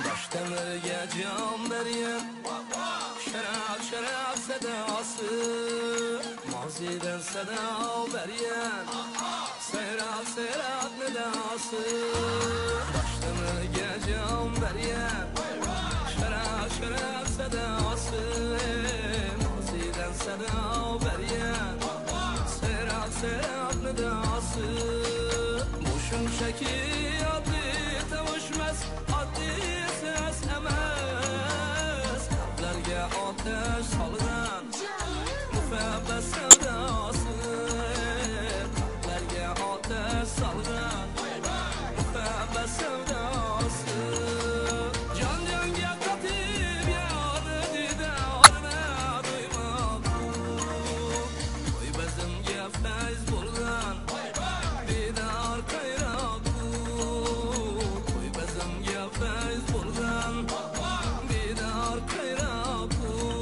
Başdemirge can beryen şeref şeref sedası maziden seda beryen seyrat seyrat nedası Başdemirge can beryen şeref şeref sedası maziden seda beryen seyrat seyrat nedası boşun şeki adli tavuşmaz adli ses emez kalplerge ateş salgan müfebbet sevdası kalplerge ateş salgan müfebbet sevdası can cenge katip yarı didarına duymak koy bezimge feyz bulgan didar kayrak koy bezimge feyz bulgan didar kayrak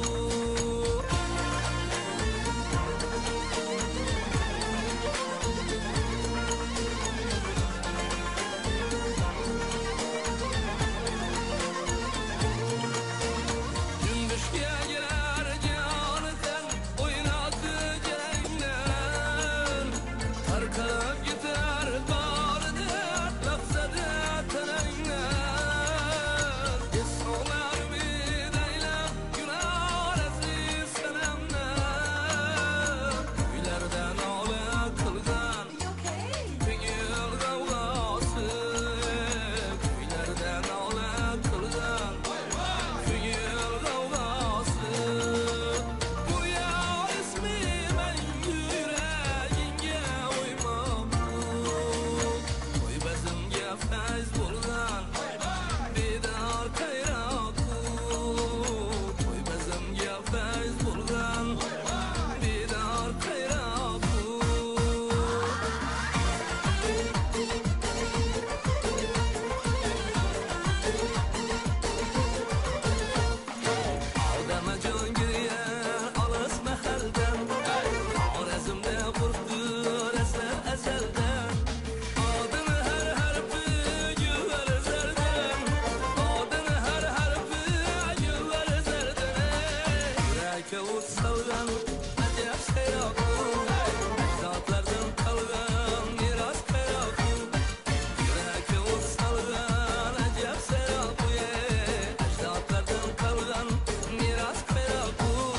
Cümbüşke girer canıken oynadı gelenler Tarkalıp gider bağırdı lafzadı tenenler İsmalar bideylem güler aziz senemler Köylerden ağla kılgan Figül kavgası Köylerden ağla kılgan Figül kavgası Bu ya ismi ben yüreğinge uymam Koy bezimge feyz bulgan Didar kayrak Koy bezimge feyz bulgan Didar kayrak Adama can giriyor alas mehalden Arezimde kurttur eser ezelden Adını her harfi güver zerden Adını her harfi güver zerden Yüreke uçsalgan acep seyrakın Ecdatlardan kalgan miras kayrakın Yüreke uçsalgan acep seyrakın Ecdatlardan kalgan miras kayrakın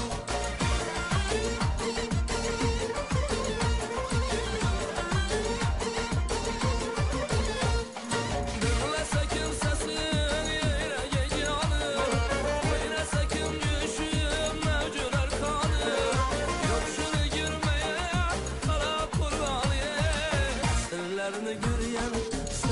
Dinlese kimsesin yüreğe canım Oynasa kim düşüm mevcut arkanı Yok şunu girmeye kara kurbanı Sırlarını göryen